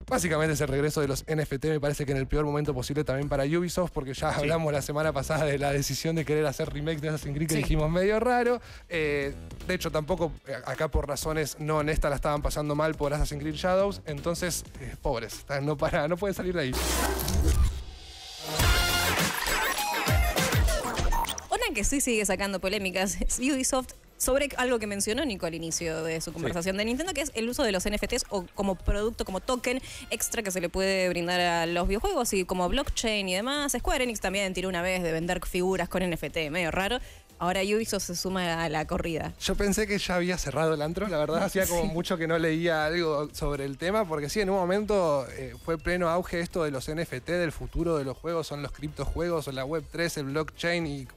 Básicamente es el regreso de los NFT, me parece que en el peor momento posible también para Ubisoft, porque ya hablamos la semana pasada de la decisión de querer hacer remakes de Assassin's Creed que dijimos medio raro. De hecho, tampoco acá por razones no honestas la estaban pasando mal por Assassin's Creed Shadows, entonces, pobres, no pueden salir de ahí. Una que sí sigue sacando polémicas es Ubisoft sobre algo que mencionó Nico al inicio de su conversación de Nintendo, que es el uso de los NFTs o como producto, como token extra que se le puede brindar a los videojuegos y como blockchain y demás. Square Enix también tiró una vez de vender figuras con NFT, medio raro. Ahora Ubisoft se suma a la corrida. Yo pensé que ya había cerrado el antro, la verdad, hacía como mucho que no leía algo sobre el tema, porque sí, en un momento fue pleno auge esto de los NFT, del futuro de los juegos, son los criptojuegos, o la Web3, el blockchain, y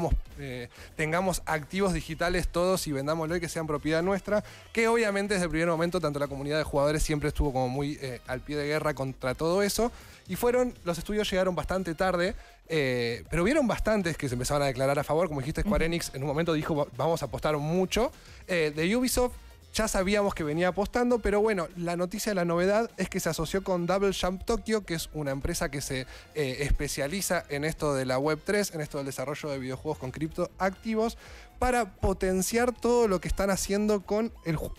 tengamos activos digitales todos y vendámoslo y que sean propiedad nuestra, que obviamente desde el primer momento tanto la comunidad de jugadores siempre estuvo como muy al pie de guerra contra todo eso, y los estudios llegaron bastante tarde, pero vieron bastantes que se empezaban a declarar a favor. Como dijiste, Square Enix en un momento dijo vamos a apostar mucho. De Ubisoft ya sabíamos que venía apostando, pero bueno, la noticia, la novedad es que se asoció con Double Jump Tokyo, que es una empresa que se especializa en esto de la Web3, en esto del desarrollo de videojuegos con criptoactivos, para potenciar todo lo que están haciendo con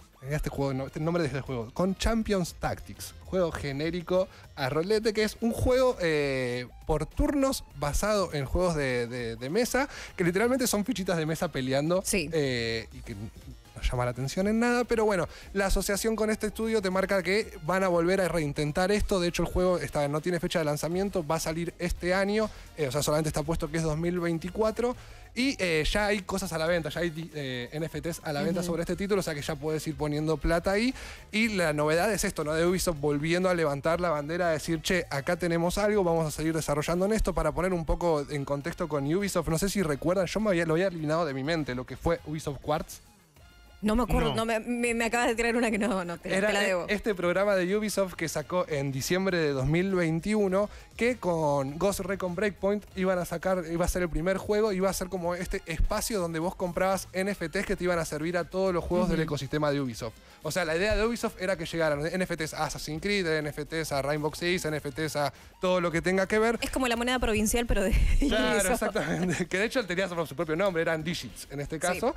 este nombre de este juego, con Champions Tactics, juego genérico a rolete, que es un juego por turnos basado en juegos de mesa, que literalmente son fichitas de mesa peleando, y que no llama la atención en nada, pero bueno, la asociación con este estudio te marca que van a volver a reintentar esto. De hecho, el juego no tiene fecha de lanzamiento, va a salir este año, o sea, solamente está puesto que es 2024, y ya hay cosas a la venta, ya hay NFTs a la venta sobre este título, o sea que ya puedes ir poniendo plata ahí. Y la novedad es esto, ¿no? De Ubisoft volviendo a levantar la bandera, a decir, che, acá tenemos algo, vamos a seguir desarrollando en esto. Para poner un poco en contexto con Ubisoft, no sé si recuerdan, yo lo había eliminado de mi mente, lo que fue Ubisoft Quartz. No me acuerdo, no. Me acabas de tirar una que te la debo. Este programa de Ubisoft que sacó en diciembre de 2021, que con Ghost Recon Breakpoint iba a ser el primer juego, iba a ser como este espacio donde vos comprabas NFTs que te iban a servir a todos los juegos del ecosistema de Ubisoft. O sea, la idea de Ubisoft era que llegaran NFTs a Assassin's Creed, NFTs a Rainbow Six, NFTs a todo lo que tenga que ver. Es como la moneda provincial, pero de Claro, Ubisoft. exactamente. Que de hecho él tenía su propio nombre, eran Digits en este caso.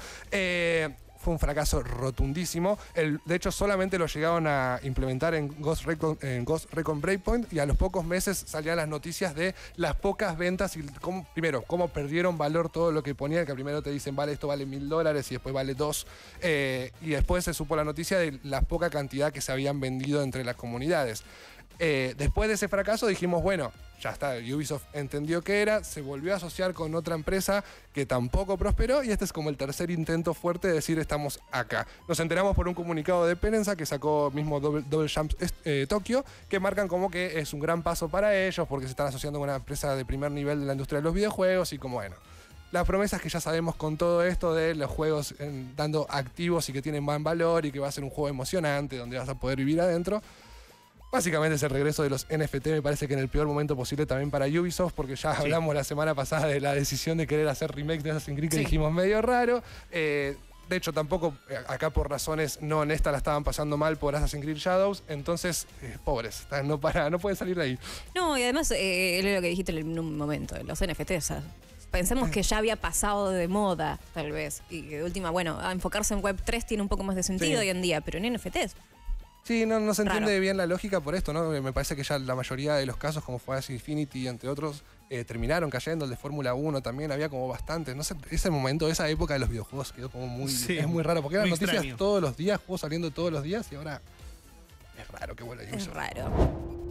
Fue un fracaso rotundísimo. De hecho, solamente lo llegaron a implementar en Ghost Recon Breakpoint, y a los pocos meses salían las noticias de las pocas ventas y cómo perdieron valor todo lo que ponían, que primero te dicen, vale, esto vale $1000 y después vale 2. Y después se supo la noticia de la poca cantidad que se habían vendido entre las comunidades. Después de ese fracaso dijimos, bueno, ya está, Ubisoft entendió que era, se volvió a asociar con otra empresa que tampoco prosperó, y este es como el tercer intento fuerte de decir estamos acá. Nos enteramos por un comunicado de prensa que sacó mismo Double Jump Tokyo, que marcan como que es un gran paso para ellos porque se están asociando con una empresa de primer nivel de la industria de los videojuegos, y como bueno, las promesas que ya sabemos con todo esto de los juegos dando activos y que tienen buen valor y que va a ser un juego emocionante donde vas a poder vivir adentro. Básicamente es el regreso de los NFT, me parece que en el peor momento posible también para Ubisoft, porque ya hablamos la semana pasada de la decisión de querer hacer remakes de Assassin's Creed que dijimos medio raro. De hecho, tampoco acá por razones no honestas la estaban pasando mal por Assassin's Creed Shadows, entonces, pobres, no pueden salir de ahí. No, y además, es lo que dijiste en un momento, los NFTs, o sea, pensemos que ya había pasado de moda, tal vez, y que de última, bueno, a enfocarse en Web3 tiene un poco más de sentido hoy en día, pero en NFTs... Sí, no se entiende bien la lógica por esto, ¿no? Me parece que ya la mayoría de los casos, como fue Axie Infinity y entre otros, terminaron cayendo. El de Fórmula 1 también, había como bastantes. No sé, ese momento, esa época de los videojuegos quedó como muy... es muy raro, porque eran noticias todos los días, juegos saliendo todos los días, y ahora es raro que vuelva a Ubisoft. Es raro.